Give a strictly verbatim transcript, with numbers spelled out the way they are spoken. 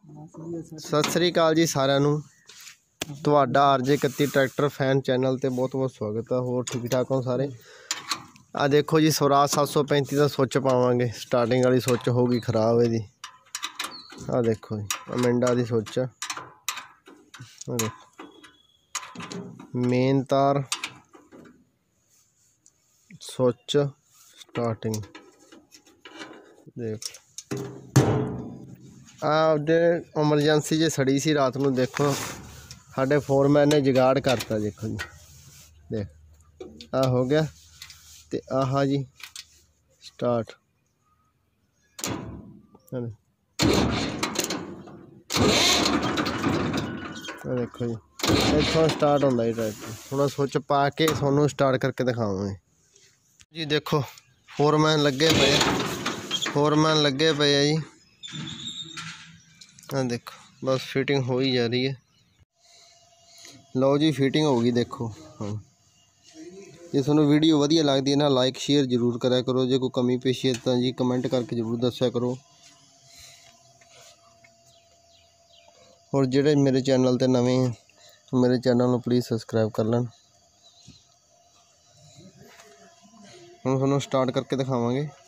सत श्री अकाल जी सारिਆਂ ਨੂੰ ਤੁਹਾਡਾ आरजे इकतीस ट्रैक्टर फैन चैनल ਤੇ बहुत बहुत स्वागत है। होर ठीक ठाक हो सारे। आ देखो जी स्वराज सात सौ पैंती का सुच पावांगे। स्टार्टिंग वाली सुच होगी खराब है। आ देखो जी मिंडा की सुच आ देखो मेन तार सुच स्टार्टिंग देख आपदे एमरजेंसी जे सड़ी सी रात को। देखो साढ़े फोरमैन ने जुगाड़ करता। देखो जी देख आ हो गया तो आह जी स्टार्ट देखो जी इतों स्टार्ट होंदा जी ट्रैक्टर। थोड़ा सुच पा के थोनों स्टार्ट करके दिखावांगे जी। देखो फोरमैन लगे पे फोरमैन लगे पे है जी। हाँ देखो बस फिटिंग हो ही जा रही है। लो जी फिटिंग होगी। देखो हाँ जे थोनों वीडियो वधिया लगती है ना लाइक शेयर जरूर करा करो। जो कोई कमी पेशी है तो जी कमेंट करके जरूर दस्या करो। और जेडे मेरे चैनल ते नवे हैं तो मेरे चैनल को प्लीज़ सबसक्राइब कर लें। हम थोनों स्टार्ट करके दिखावांगे।